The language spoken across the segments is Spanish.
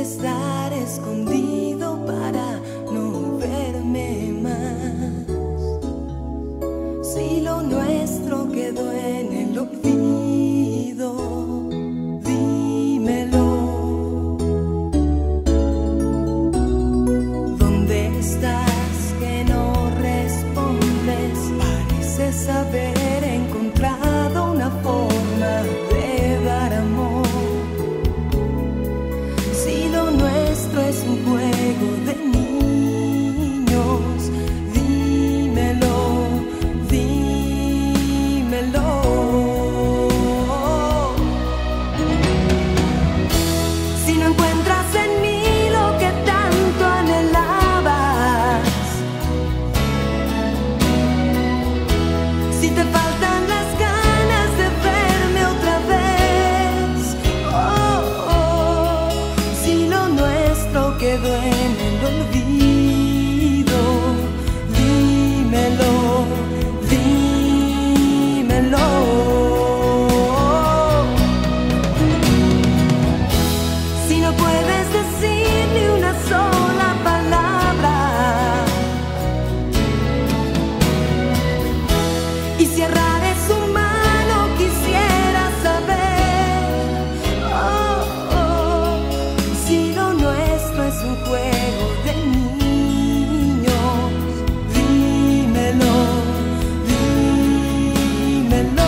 estar escondido para no verme más. Si lo nuestro quedó en el olvido, dímelo. ¿Dónde estás que no respondes? Pareces haber encontrado una forma de dar amor. Si lo nuestro es un juego de niños, dímelo, dímelo. Si no encuentras en mí lo que tanto anhelabas, si te faltan las ganas de verme otra vez, si lo nuestro quedó en el olvido, dímelo, dímelo. Si no puedes decir ni una sola palabra, y cerrar es humano, quisiera saber, si lo nuestro es un juego de niños, dímelo, dímelo.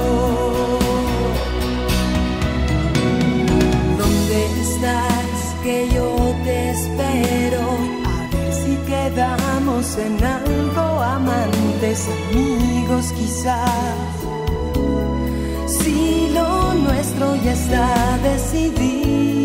¿Dónde estás que yo te espero? A ver si quedamos en algo, amantes, amigos quizás. Si lo nuestro ya está decidido,